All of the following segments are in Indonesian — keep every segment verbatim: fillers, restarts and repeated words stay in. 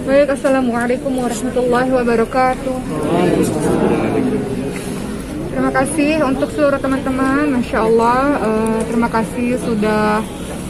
Baik, assalamualaikum warahmatullahi wabarakatuh. Terima kasih untuk seluruh teman-teman, Masya Allah. Uh, terima kasih sudah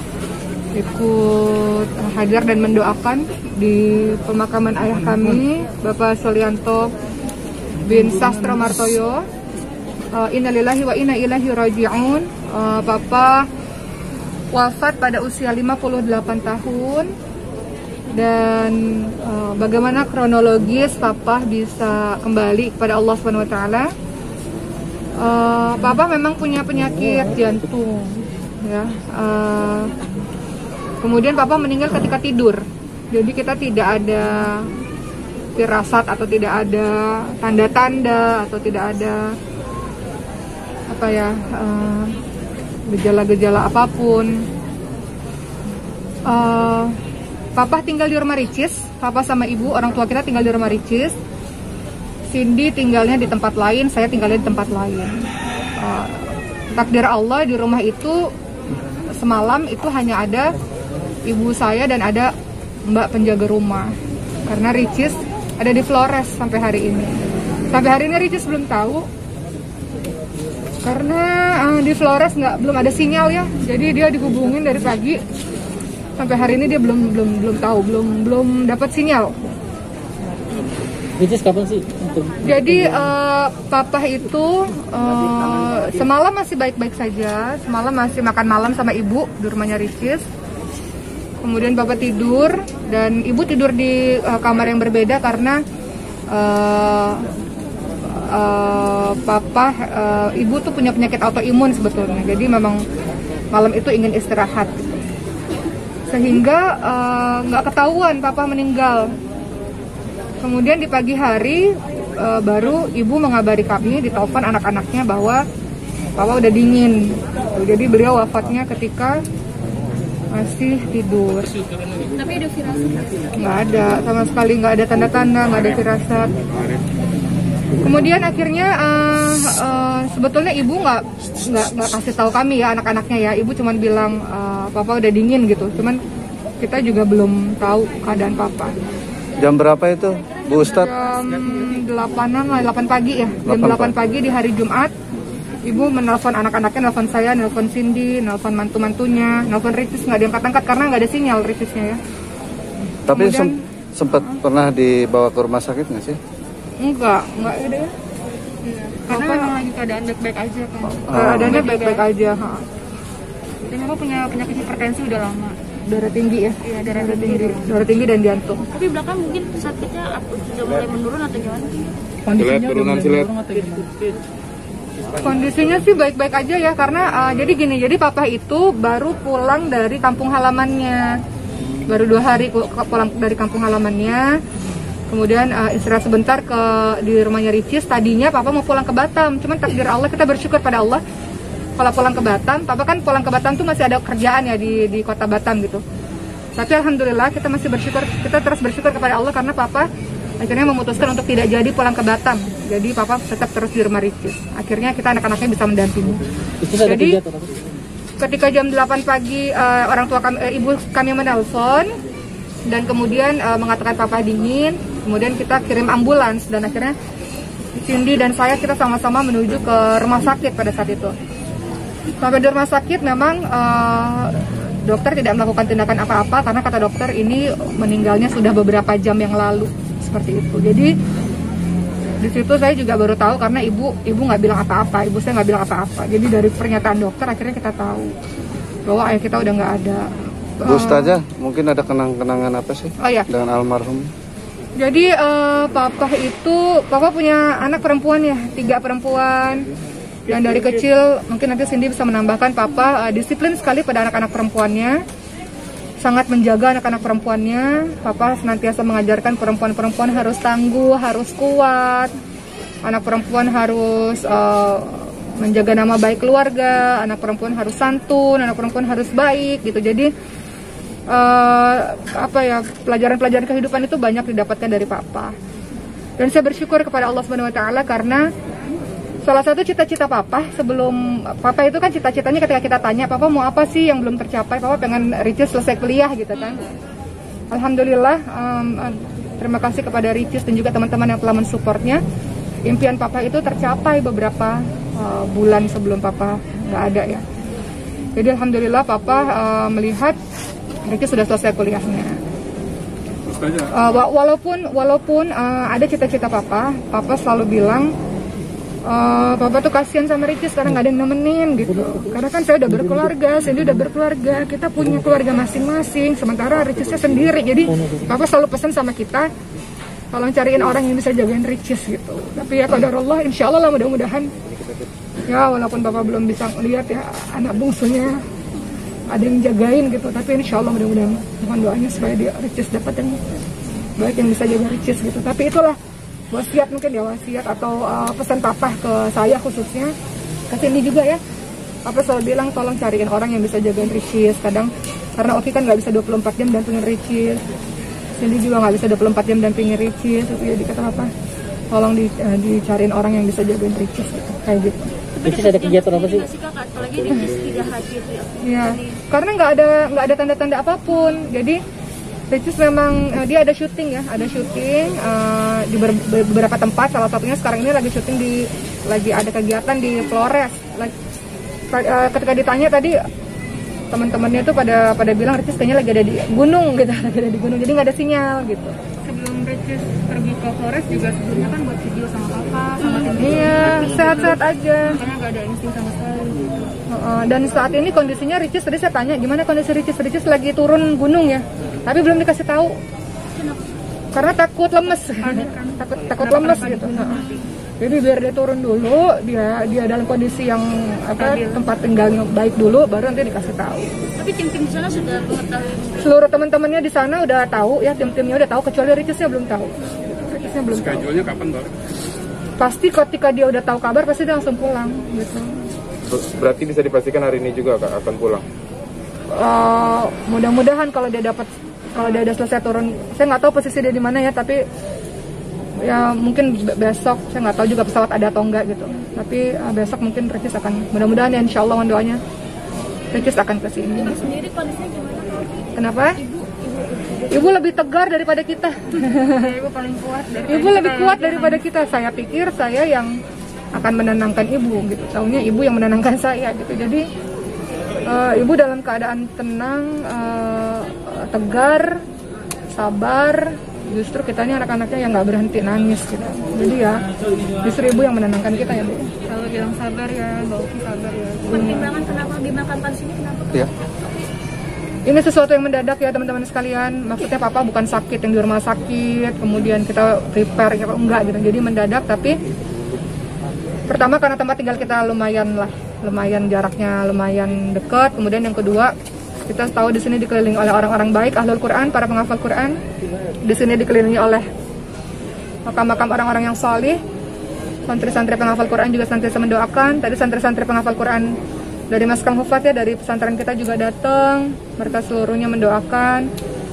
ikut hadir dan mendoakan di pemakaman ayah kami, Bapak Solianto bin Sastro Martoyo. Uh, Innalillahi wa inna ilaihi raji'un. Uh, Bapak wafat pada usia lima puluh delapan tahun. Dan uh, bagaimana kronologis Papa bisa kembali kepada Allah subhanahu wa taala? Uh, Papa memang punya penyakit jantung, ya. Uh, kemudian Papa meninggal ketika tidur. Jadi kita tidak ada firasat atau tidak ada tanda-tanda atau tidak ada apa ya uh, gejala-gejala apapun. Uh, Papa tinggal di rumah Ricis, Papa sama Ibu, orang tua kita tinggal di rumah Ricis. Cindy tinggalnya di tempat lain, saya tinggalnya di tempat lain. Uh, takdir Allah di rumah itu semalam itu hanya ada ibu saya dan ada mbak penjaga rumah. Karena Ricis ada di Flores sampai hari ini. Sampai hari ini Ricis belum tahu. Karena uh, di Flores nggak belum ada sinyal ya, jadi dia dihubungin dari pagi. Sampai hari ini dia belum belum belum tahu, belum belum dapat sinyal. Ricis kapan sih? Jadi uh, Papa itu uh, semalam masih baik-baik saja, semalam masih makan malam sama Ibu di rumahnya Ricis. Kemudian Papa tidur dan Ibu tidur di uh, kamar yang berbeda karena uh, uh, Papa, uh, Ibu tuh punya penyakit autoimun sebetulnya. Jadi memang malam itu ingin istirahat. Sehingga nggak uh, ketahuan Papa meninggal. Kemudian di pagi hari uh, baru Ibu mengabari kami di telepon anak-anaknya bahwa Papa udah dingin. Jadi beliau wafatnya ketika masih tidur. Tapi ada firasat? Nggak ada, sama sekali nggak ada tanda-tanda, nggak ada firasat. Kemudian akhirnya uh, uh, sebetulnya Ibu nggak nggak nggak kasih tahu kami ya anak-anaknya ya. Ibu cuma bilang uh, Papa udah dingin gitu. Cuman kita juga belum tahu keadaan Papa. Jam berapa itu, Bu Ustadz? Jam delapanan lah, delapan pagi ya. Jam delapan pagi di hari Jumat. Ibu menelpon anak-anaknya, nelpon saya, nelpon Cindy, nelpon mantu-mantunya, nelpon Ricis nggak diangkat-angkat karena nggak ada sinyal Ricisnya ya. Tapi Kemudian, sem sempat uh, pernah dibawa ke rumah sakit nggak sih? Enggak, enggak ada ya. Karena memang lagi keadaan baik-baik aja kan. Keadaannya baik-baik aja. Ha. Dan memang punya penyakit hipertensi udah lama. Darah tinggi ya? Iya, darah, Darah tinggi. tinggi. Darah tinggi dan jantung. Tapi belakang mungkin sakitnya sudah mulai menurun atau gimana? Kondisinya turunan silet. Kondisinya sih baik-baik aja ya karena uh, jadi gini, jadi Papa itu baru pulang dari kampung halamannya. Baru dua hari pulang dari kampung halamannya. Kemudian uh, istirahat sebentar ke di rumahnya Ricis. Tadinya Papa mau pulang ke Batam, cuman takdir Allah, kita bersyukur pada Allah. Kalau pulang ke Batam, Papa kan pulang ke Batam tuh masih ada kerjaan ya di di kota Batam gitu. Tapi alhamdulillah kita masih bersyukur, kita terus bersyukur kepada Allah karena Papa akhirnya memutuskan untuk tidak jadi pulang ke Batam. Jadi Papa tetap terus di rumah Ricis. Akhirnya kita anak-anaknya bisa mendampingi. Jadi ketika jam delapan pagi uh, orang tua kami, uh, ibu kami menelpon dan kemudian uh, mengatakan Papa dingin. Kemudian kita kirim ambulans dan akhirnya Cindy dan saya kita sama-sama menuju ke rumah sakit pada saat itu. Sampai di rumah sakit memang uh, dokter tidak melakukan tindakan apa-apa karena kata dokter ini meninggalnya sudah beberapa jam yang lalu, seperti itu. Jadi di situ saya juga baru tahu karena ibu ibu nggak bilang apa-apa, ibu saya nggak bilang apa-apa. Jadi dari pernyataan dokter akhirnya kita tahu bahwa ayah kita udah nggak ada. Bu Ustazah, mungkin ada kenang-kenangan apa sih oh, iya. dengan almarhum? Jadi uh, Papa itu, Papa punya anak perempuan ya, tiga perempuan. Dan dari kecil, mungkin nanti Cindy bisa menambahkan, Papa uh, disiplin sekali pada anak-anak perempuannya. Sangat menjaga anak-anak perempuannya. Papa senantiasa mengajarkan perempuan-perempuan harus tangguh, harus kuat. Anak perempuan harus uh, menjaga nama baik keluarga. Anak perempuan harus santun, anak perempuan harus baik gitu. Jadi Uh, apa ya pelajaran-pelajaran kehidupan itu banyak didapatkan dari Papa. Dan saya bersyukur kepada Allah Subhanahu Wa Taala karena salah satu cita-cita Papa sebelum Papa itu kan cita-citanya ketika kita tanya Papa mau apa sih yang belum tercapai, Papa pengen Ricis selesai kuliah gitu kan. Alhamdulillah um, terima kasih kepada Ricis dan juga teman-teman yang telah mensupportnya. Impian papa itu tercapai beberapa uh, bulan sebelum papa nggak ada ya. Jadi alhamdulillah papa uh, melihat Ricis sudah selesai kuliahnya. Uh, walaupun walaupun uh, ada cita-cita papa, papa selalu bilang Uh, papa tuh kasihan sama Ricis karena nggak ada yang nemenin gitu. Karena kan saya udah berkeluarga, Cindy udah berkeluarga, kita punya keluarga masing-masing. Sementara Ricisnya sendiri. Jadi papa selalu pesan sama kita, tolong cariin orang yang bisa jagain Ricis gitu. Tapi ya qadarullah, insya Allah lah mudah-mudahan. Ya walaupun papa belum bisa lihat ya anak bungsunya ada yang jagain gitu. Tapi insya Allah mudah-mudahan mohon doanya supaya dia Ricis dapat yang baik yang bisa jaga Ricis gitu. Tapi itulah wasiat mungkin ya wasiat atau uh, pesan papa ke saya khususnya, ke Cindy juga ya. Papa selalu bilang tolong cariin orang yang bisa jagain Ricis. Kadang karena Oki kan nggak bisa dua puluh empat jam dampingin Ricis, Cindy juga nggak bisa dua puluh empat jam dampingin Ricis. Jadi kata papa tolong di, uh, dicariin orang yang bisa jagain Ricis gitu. Kayak gitu. Ricis ada kegiatan apa sih? Apalagi Ricis tidak hadir ya. Iya, karena nggak ada nggak ada tanda-tanda apapun. Jadi Ricis memang uh, dia ada syuting ya, ada syuting uh, di ber, beberapa tempat. Salah satunya sekarang ini lagi syuting di, lagi ada kegiatan di Flores. Lagi, uh, ketika ditanya tadi teman-temannya tuh pada pada bilang Ricis kayaknya lagi ada di gunung gitu, lagi ada di gunung, jadi nggak ada sinyal gitu. Sebelum Ricis pergi ke Flores juga sebelumnya kan buat video sama papa, sama Cindy. Iya, sehat-sehat aja. Makanya nggak ada insting sama sekali. Uh, dan saat ini kondisinya Ricis, tadi saya tanya gimana kondisi Ricis. Ricis lagi turun gunung ya, tapi belum dikasih tahu. Kenapa? Karena takut lemes, takut takut lemes gitu. Jadi biar dia turun dulu, dia dia dalam kondisi yang apa tempat tinggalnya baik dulu, baru nanti dikasih tahu. Tapi tim-tim di sana sudah mengetahui. Seluruh teman-temannya di sana udah tahu ya, tim-timnya udah tahu, kecuali Ricisnya belum tahu. Ricisnya belum tahu. Schedule-nya kapan, Mbak? Pasti ketika dia udah tahu kabar pasti dia langsung pulang gitu. Berarti bisa dipastikan hari ini juga Kak akan pulang? Uh, mudah-mudahan kalau dia dapat, kalau dia udah selesai turun, saya nggak tahu posisi dia di mana ya, tapi ya mungkin besok, saya nggak tahu juga pesawat ada atau enggak gitu. Tapi uh, besok mungkin Ricis akan, mudah-mudahan ya insya Allah doanya Ricis akan ke sini. Ibu sendiri kondisinya gimana? Kenapa? Ibu, Ibu lebih tegar daripada kita. ibu paling kuat. Ibu lebih kuat daripada kita. Saya pikir saya yang akan menenangkan ibu gitu. Taunya ibu yang menenangkan saya gitu. Jadi uh, ibu dalam keadaan tenang, uh, tegar, sabar. Justru kitanya anak-anaknya yang nggak berhenti nangis gitu. Jadi ya justru ibu yang menenangkan kita ya Bu. Selalu bilang sabar ya, Mbak Oki sabar ya. Pertimbangan kenapa dimakamkan sini kenapa? Ya. Ini sesuatu yang mendadak ya teman-teman sekalian. Maksudnya papa bukan sakit yang di rumah sakit, kemudian kita prepare ya enggak gitu. Jadi mendadak, tapi pertama karena tempat tinggal kita lumayan lah, lumayan jaraknya lumayan dekat. Kemudian yang kedua, kita tahu di sini dikelilingi oleh orang-orang baik, ahlul Quran, para penghafal Quran. Di sini dikelilingi oleh makam-makam orang-orang yang salih. Santri-santri penghafal Quran juga senantiasa mendoakan. Tadi santri-santri penghafal Quran dari Maskal Hufat ya, dari pesantren kita juga datang. Mereka seluruhnya mendoakan.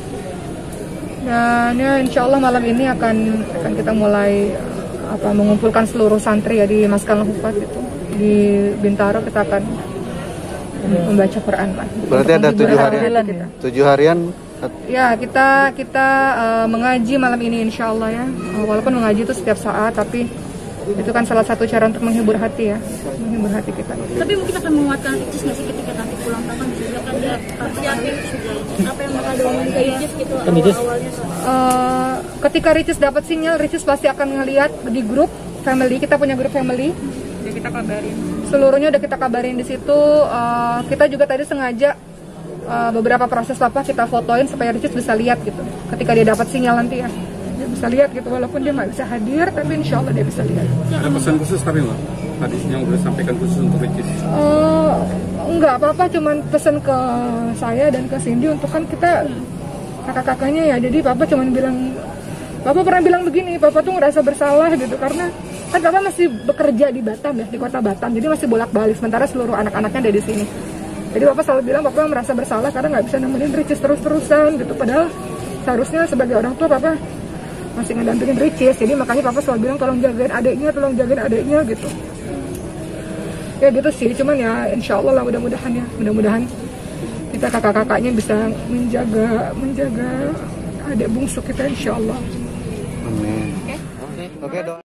Dan ya insya Allah malam ini akan akan kita mulai apa mengumpulkan seluruh santri ya di Maskal Hufat itu. Di Bintaro kita akan membaca Quran lah. Berarti ada tujuh harian. Kita. Tujuh harian. Ya kita kita uh, mengaji malam ini insya Allah ya. Uh, walaupun mengaji itu setiap saat, tapi itu kan salah satu cara untuk menghibur hati ya, menghibur hati kita. Tapi mungkin akan menguatkan Ricis nggak sih ketika nanti pulang tahun juga kan dia yakin sudah apa yang bakal diomongin ke Ricis gitu awal-awalnya. Uh, ketika Ricis dapat sinyal, Ricis pasti akan ngelihat di grup family, kita punya grup family. Udah kita kabarin. Seluruhnya udah kita kabarin di situ. Uh, kita juga tadi sengaja uh, beberapa proses papa kita fotoin supaya Ricis bisa lihat gitu. Ketika dia dapat sinyal nanti ya, dia bisa lihat gitu. Walaupun dia nggak bisa hadir, tapi insya Allah dia bisa lihat. Ada pesan khusus tapi Mbak? Tadi yang udah sampaikan khusus untuk Ricis? Uh, enggak apa-apa, cuman pesan ke saya dan ke Cindy untuk kan kita kakak-kakaknya ya. Jadi papa cuman bilang, papa pernah bilang begini, papa tuh ngerasa bersalah gitu karena kan papa masih bekerja di Batam ya, di kota Batam, jadi masih bolak-balik, sementara seluruh anak-anaknya ada di sini. Jadi papa selalu bilang papa merasa bersalah karena nggak bisa nemenin Ricis terus-terusan gitu, padahal seharusnya sebagai orang tua papa masih ngedampingin Ricis. Jadi makanya papa selalu bilang tolong jagain adiknya, tolong jagain adiknya gitu. Ya gitu sih, cuman ya insya Allah lah mudah-mudahan ya, mudah-mudahan kita kakak-kakaknya bisa menjaga menjaga adik bungsu kita insya Allah. Amin. Oke. Oke, doa.